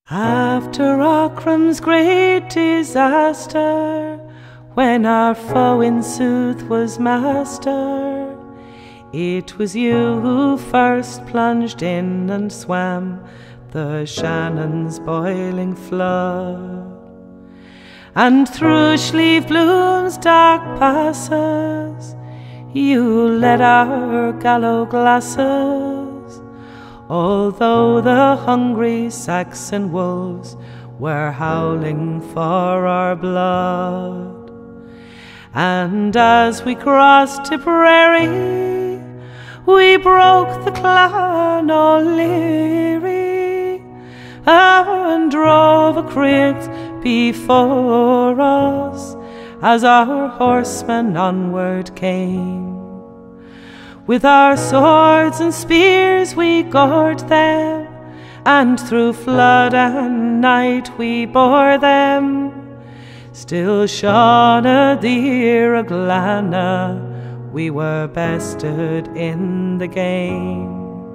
After Aughram's great disaster, when our foe in sooth was master, it was you who first plunged in and swam the Shannon's boiling flood. And through Slieve Bloom's dark passes you led our gallow glasses, although the hungry Saxon wolves were howling for our blood. And as we crossed Tipperary, we broke the Clan O'Leary and drove a creath before us as our horsemen onward came. With our swords and spears we gored them, and through flood and night we bore them. Still Shauna dear Aglana, we were bested in the game.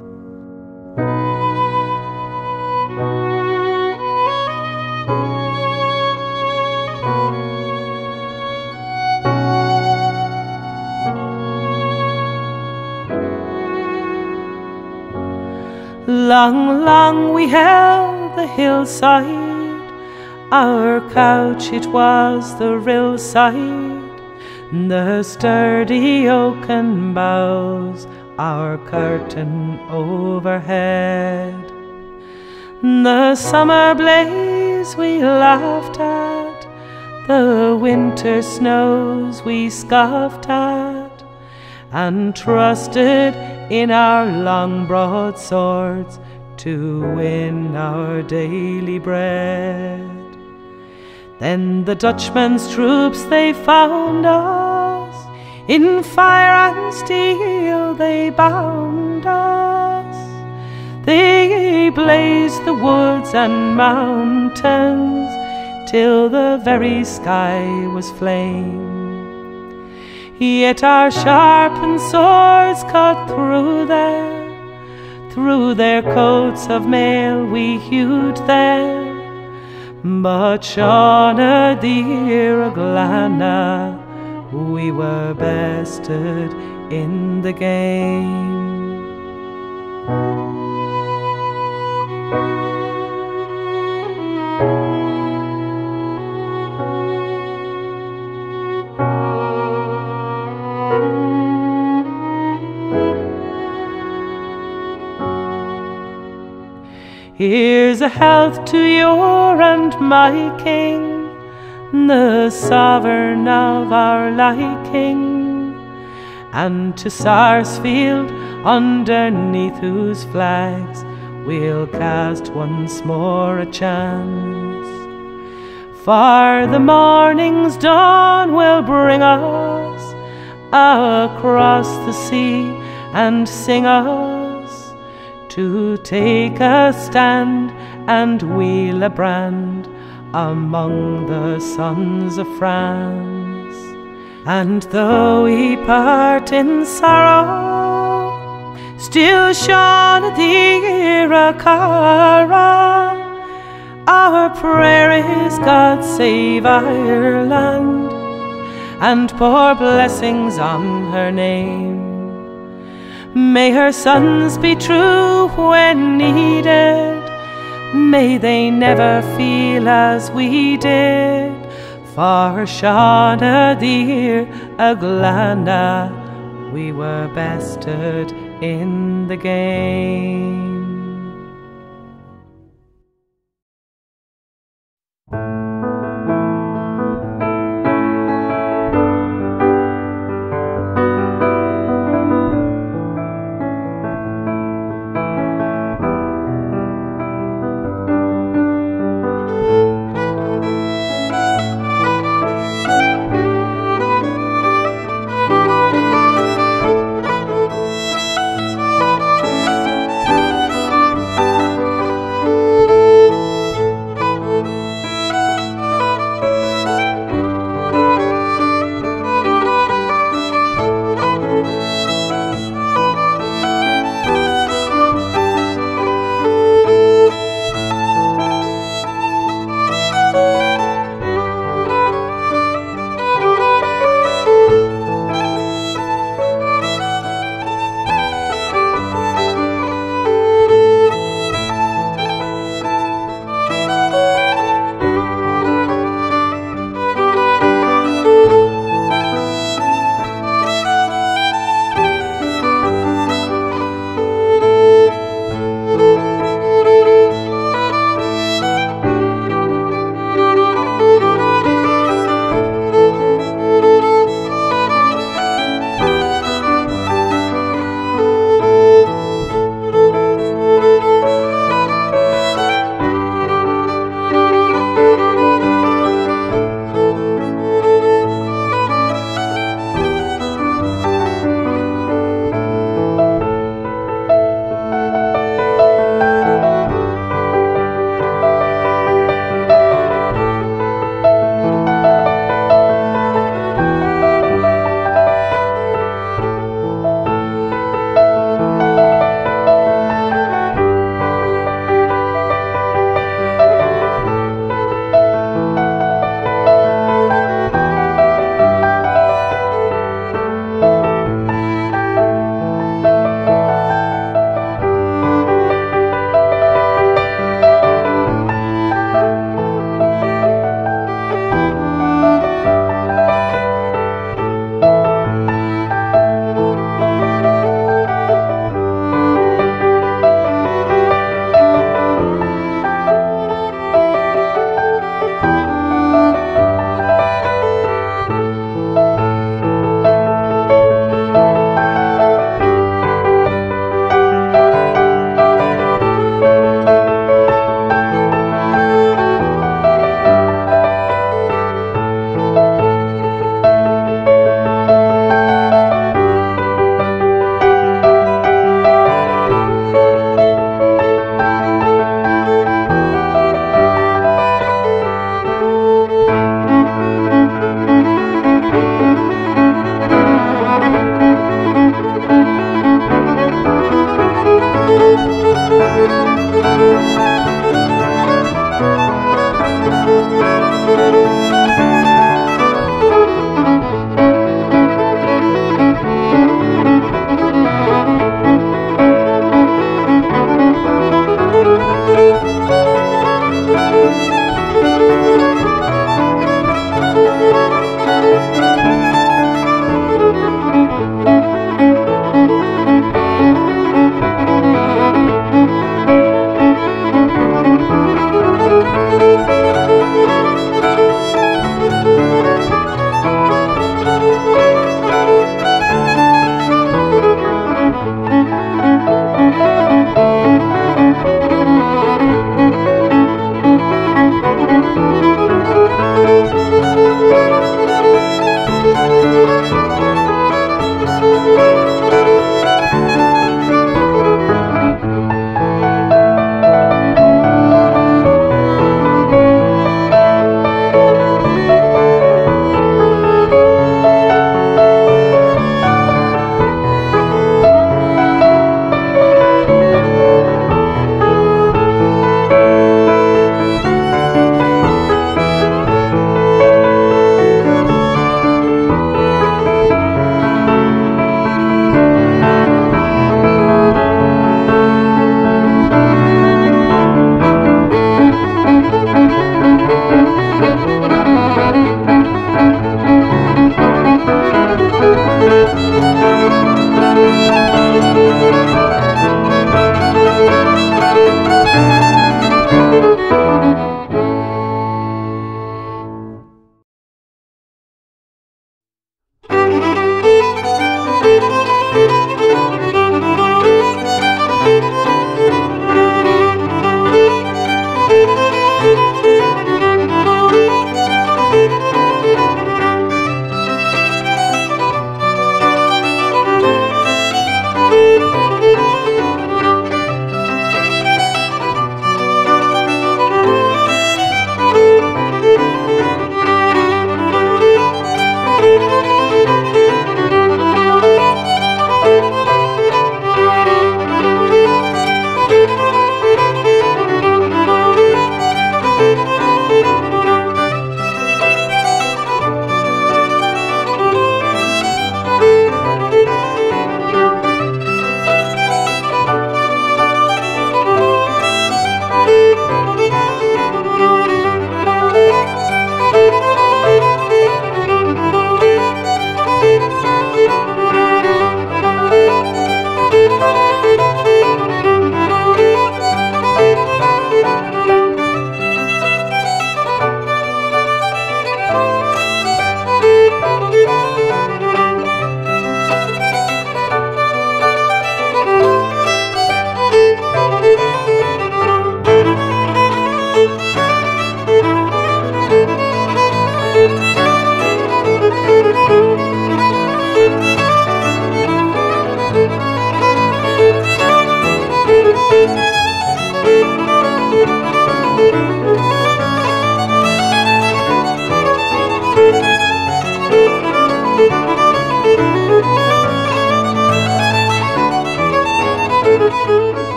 Long, long we held the hillside, our couch it was the rill side, the sturdy oaken boughs, our curtain overhead. The summer blaze we laughed at, the winter snows we scoffed at, and trusted in our long broadswords to win our daily bread. Then the Dutchman's troops they found us, in fire and steel they bound us. They blazed the woods and mountains till the very sky was flame. Yet our sharpened swords cut through their coats of mail we hewed them. But Shauna dear Aglana, we were bested in the game. Here's a health to your and my king, the sovereign of our liking, and to Sarsfield, underneath whose flags we'll cast once more a chance. For the morning's dawn will bring us across the sea and sing us to take a stand and wheel a brand among the sons of France. And though we part in sorrow, still Shauna dear Cara, our prayer is God save Ireland, and pour blessings on her name. May her sons be true when needed, may they never feel as we did. For Shauna dear Aglana, we were bested in the game.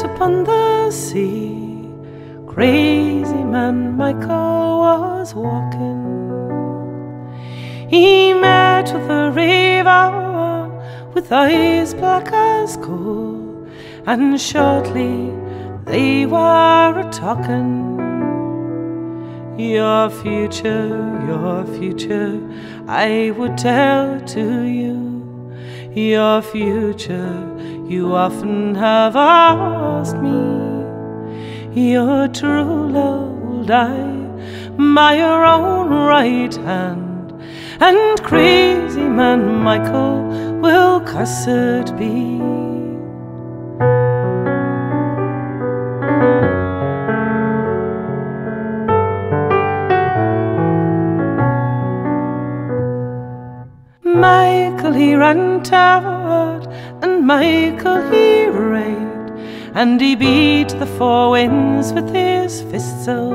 upon the sea, crazy man Michael was walking. He met with a raven with eyes black as coal, and shortly they were a-talking. Your future, I would tell to you. Your future, you often have asked me. Your true love will die by your own right hand, and crazy man Michael will cursed be. Michael he ran toward, and Michael he raved, and he beat the four winds with his fist so.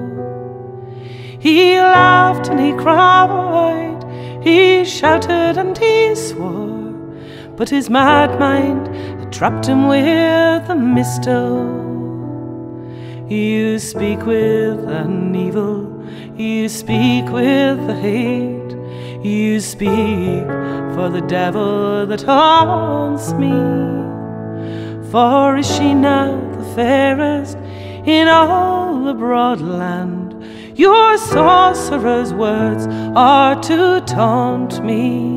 He laughed and he cried, he shouted and he swore, but his mad mind had trapped him with a mistle. You speak with an evil, you speak with a hate, you speak for the devil that haunts me. For is she now the fairest in all the broad land? Your sorcerer's words are to taunt me.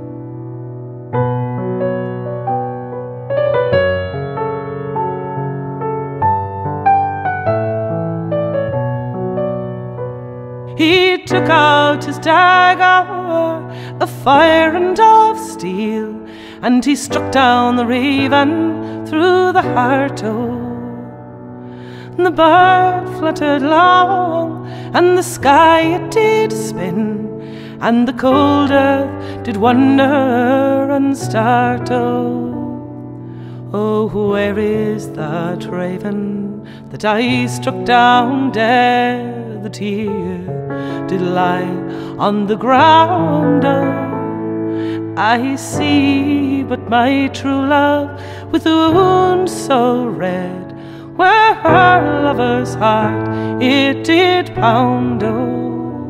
He took out his dagger, a fire and of steel, and he struck down the raven through the heart. Oh, the bird fluttered long, and the sky it did spin, and the cold earth did wonder and start. Oh, where is that raven that I struck down dead, that here did lie on the ground? Oh, I see but my true love with a wound so red, where her lover's heart it did pound. Oh,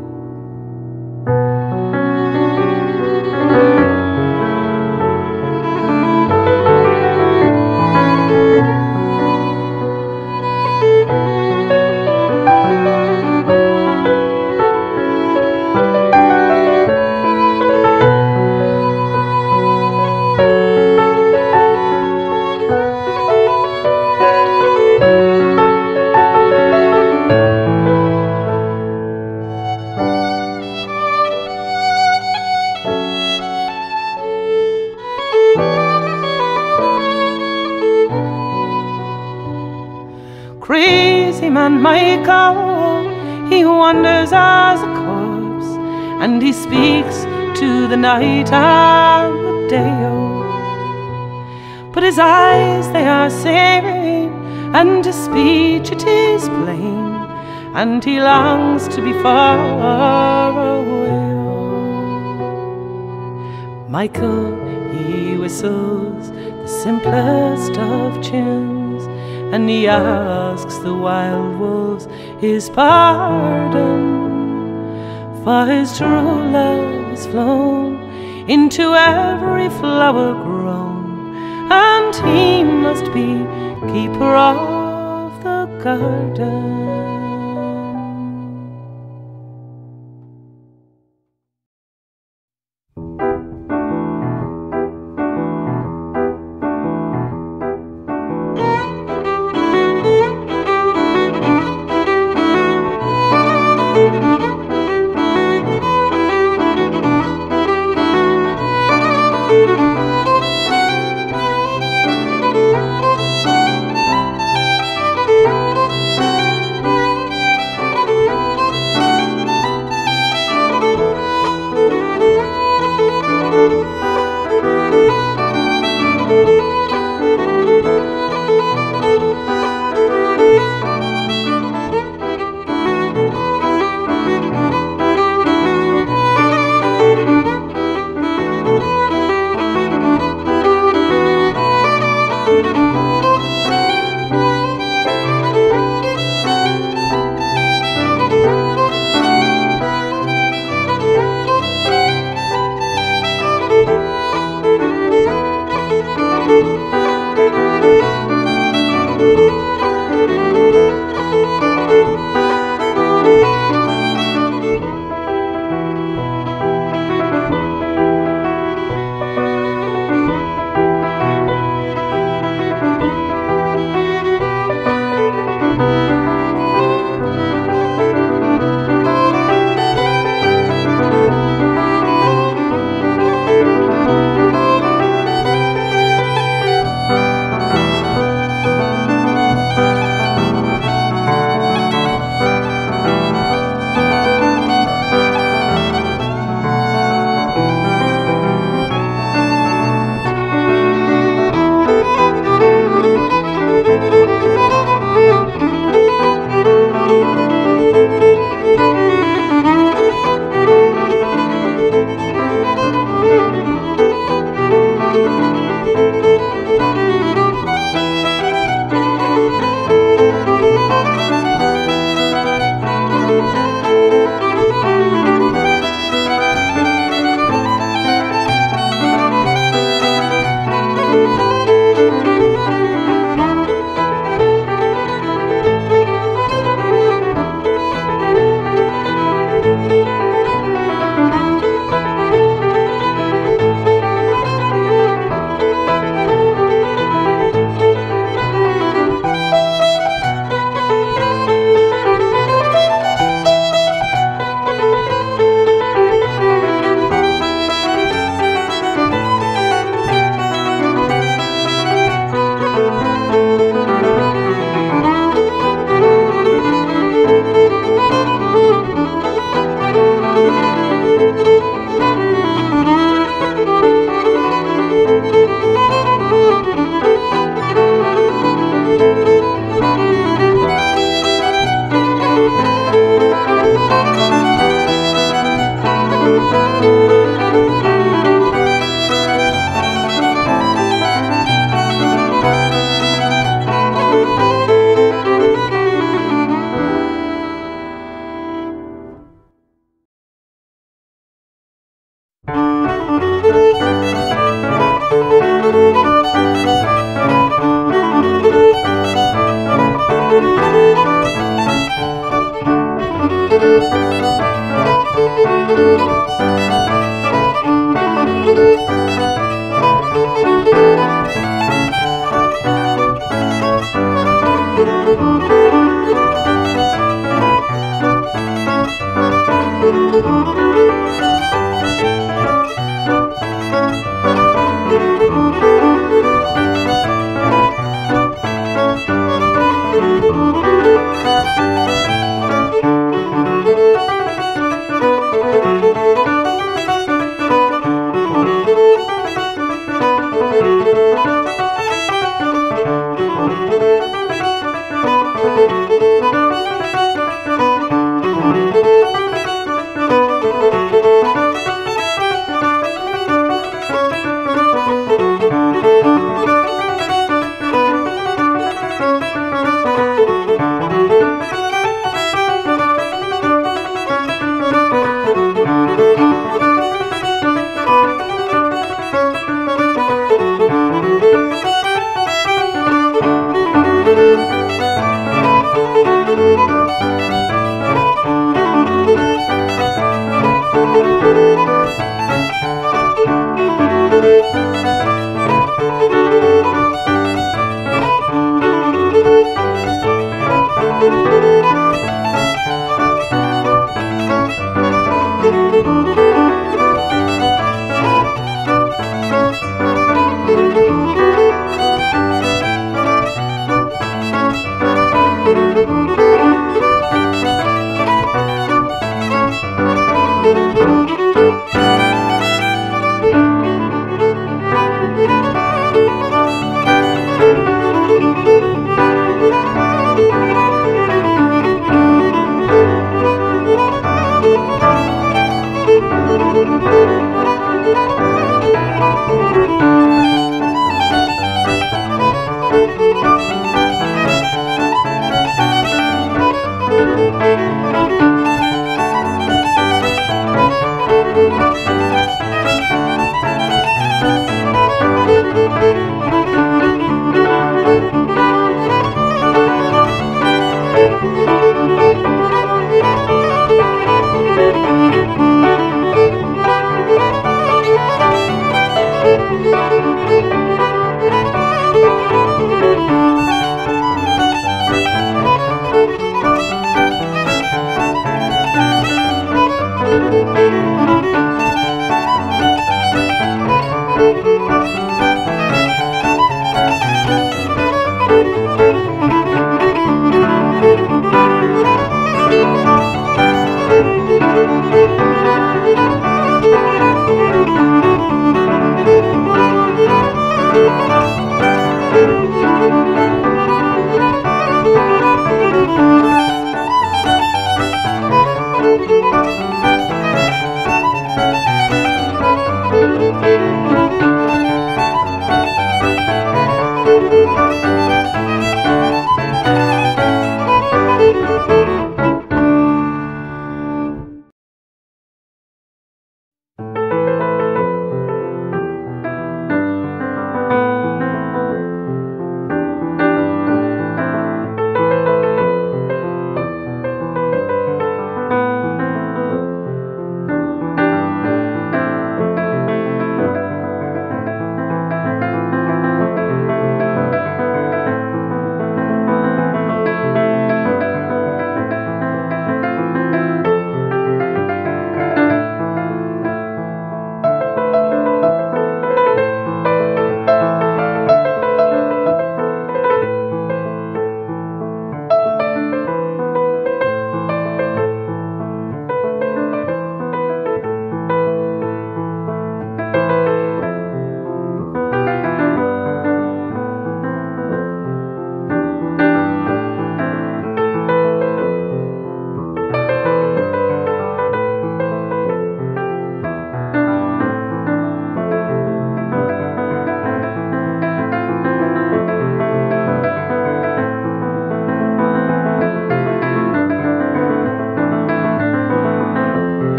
crazy man Michael, he wanders as a corpse, and he speaks to the night and the day. Oh, but his eyes they are sane, and his speech it is plain, and he longs to be far away. Oh, Michael he whistles the simplest of tunes, and he asks the wild wolves his pardon, for his true love has flown into every flower grown, and he must be keeper of the garden.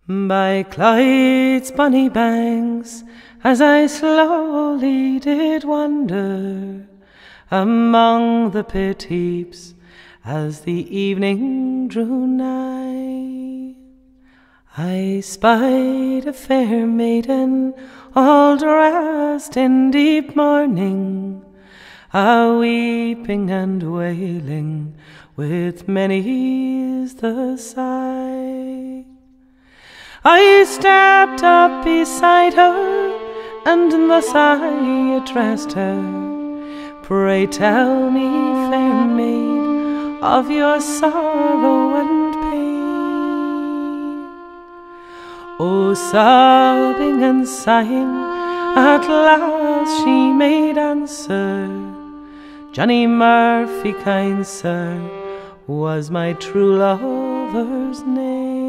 By Clyde's bonny banks, as I slowly did wander among the pit heaps, as the evening drew nigh, I spied a fair maiden, all dressed in deep mourning, a weeping and wailing, with many is the sigh. I stepped up beside her, and thus I addressed her: "Pray tell me, fair maid, of your sorrow and pain." Oh, sobbing and sighing, at last she made answer: "Johnny Murphy, kind sir, was my true lover's name."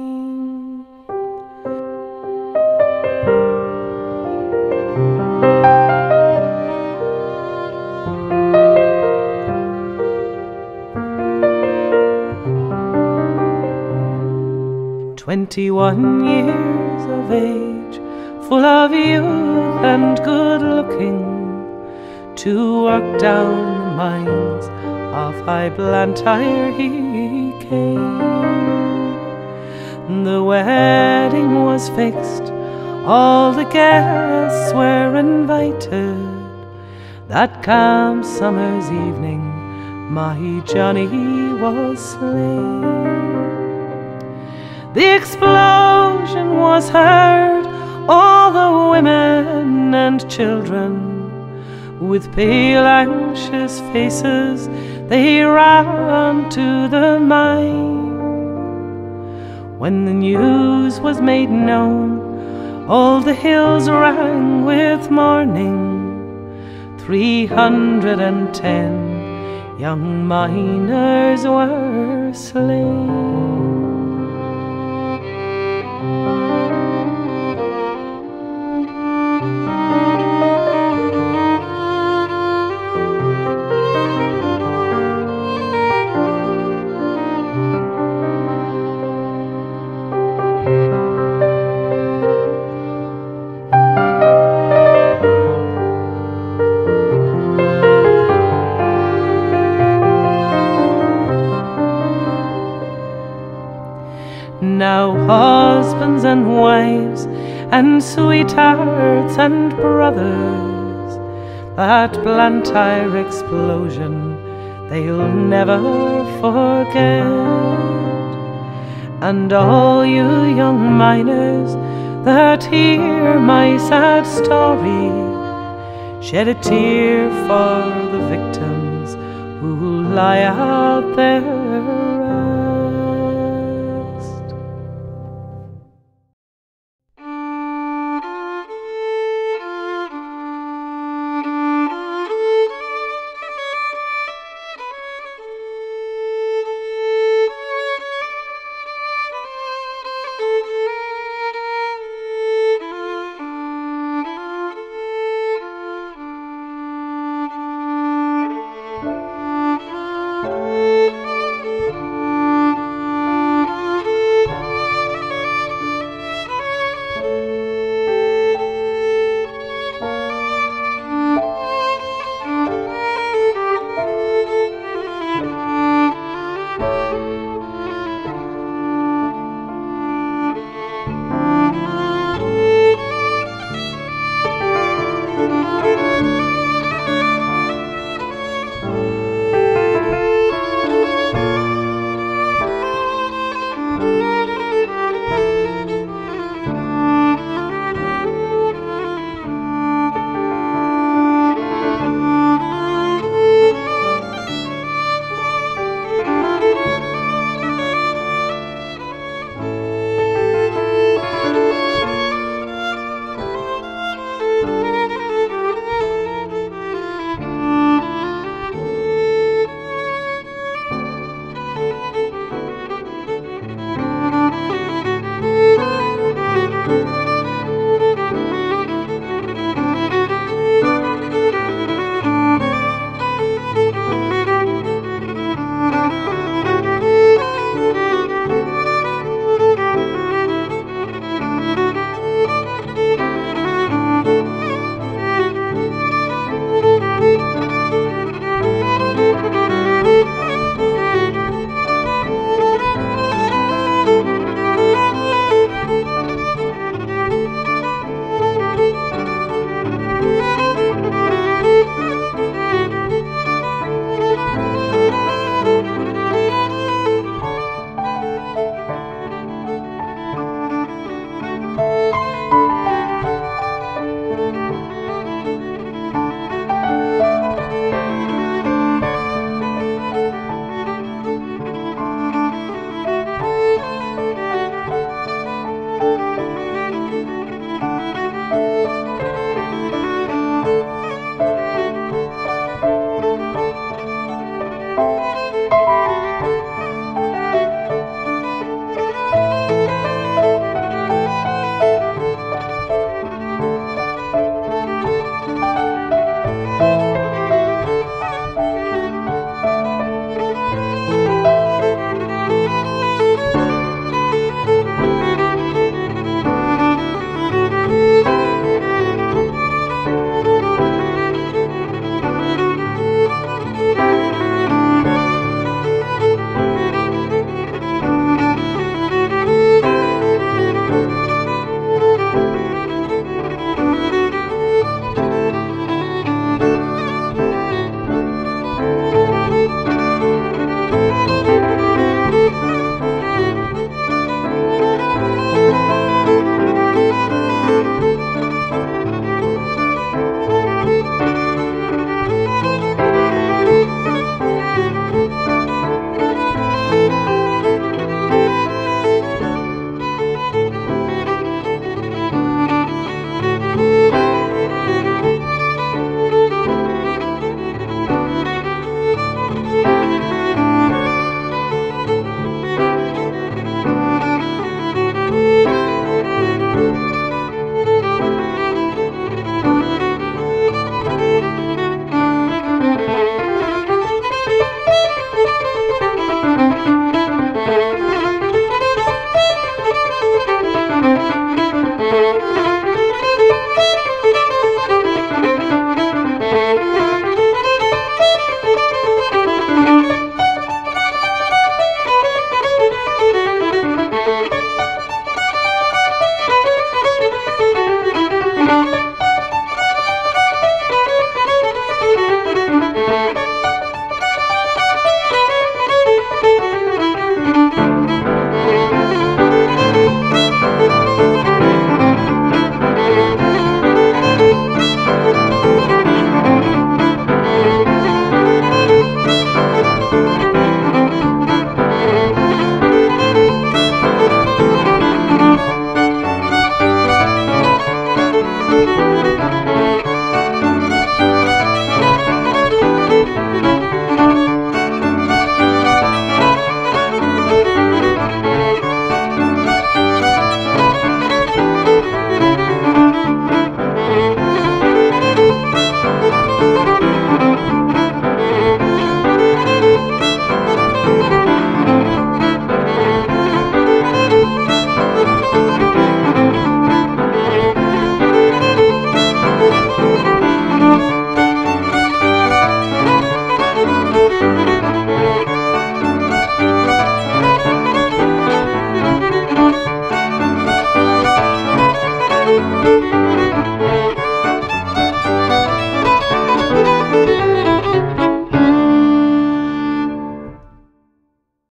21 years of age, full of youth and good looking, to work down the mines of High Blantyre he came. The wedding was fixed, all the guests were invited. That calm summer's evening my Johnny was slain. The explosion was heard, all the women and children, with pale anxious faces they ran to the mine. When the news was made known, all the hills rang with mourning. 310 young miners were slain. Now husbands and wives and sweethearts and brothers, that Blantyre explosion they'll never forget. And all you young miners that hear my sad story, shed a tear for the victims who lie out there